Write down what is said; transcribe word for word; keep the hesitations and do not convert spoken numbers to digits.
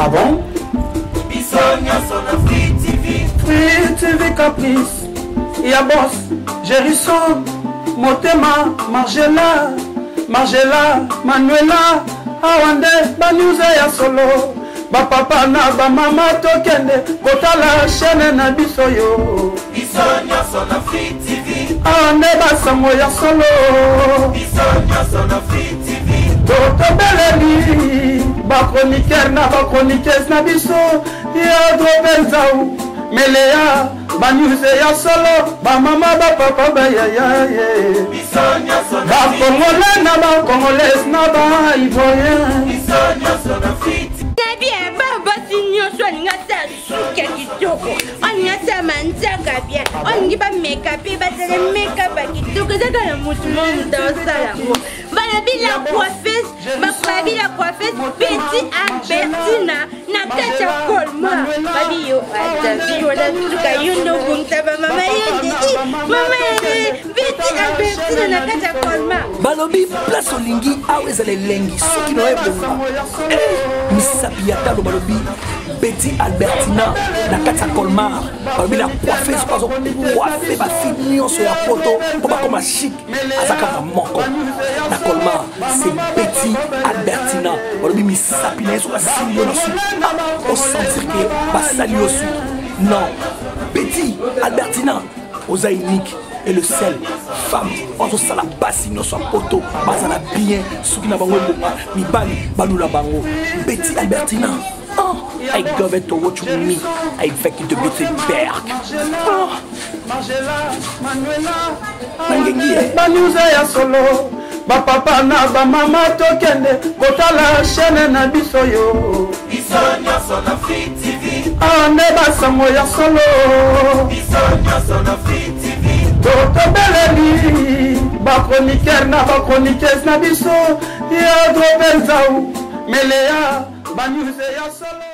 Ah bon? Bisogna sono Free T V. Free T V Caprice. Ya boss, Gérisson, Motema, Margela, Margela, Manuela, Awande, Banyuze ya solo. Ba papa na ba mama tokende, kotala chaîne na biso yo. Bisogna sono Free T V. Awande basango ya solo. Bisogna sono Free T V. Toto beleli, ba chroniqueur na ba chroniqueuse na biso, ya drobenzau, melea, ba news ya solo, ba mama ba papa ba ya ya ye. Bisogna sono Ba congolais na ba congolaise na ba ivoirien. Bisogna sono Free T V. Bien, baba sinyo so ni ngata suke kitoko. On ngata manzaka bien. On ngi ba make up, ba tele make up kitoko zaka na mutu monde sala ngo. Bana bila coiffeuse, ba kwa bila coiffeuse, Betty Albertina na kacha kolma. Babi yo ata yo na suka yundo kumtaba mama yende. Mama Betty Albertina na kacha kolma. Balobi place olingi aweza le lengi soki no ebonga. Misapi yatalo balobi Betty Albertina na kata Colmar balobi la coiffeuse pas coiffer ba fille sur la photo pour pas comme chic azaka moko na Colmar c'est Betty Albertina balobi misapi na sur la silio na su on sentir que ba sali osu non Betty Albertina aux unique et le sel femme entre ça la basse non soit poto bazana bien souki na bango bonga mi bali balula bango Betty Albertina oh I give it to what you me I fait que de Betty Berg oh Margela Manuela nangengi ba news ya solo ba papa na ba mama tokende kotala chaîne na biso yo. Bisogna sono Free T V. Ane basango ya solo. Bisogna sono Free T V. Toto beleli, ba chroniqueur na ba chroniqueuse na biso, ya drobenzau, melea, ba news ya solo.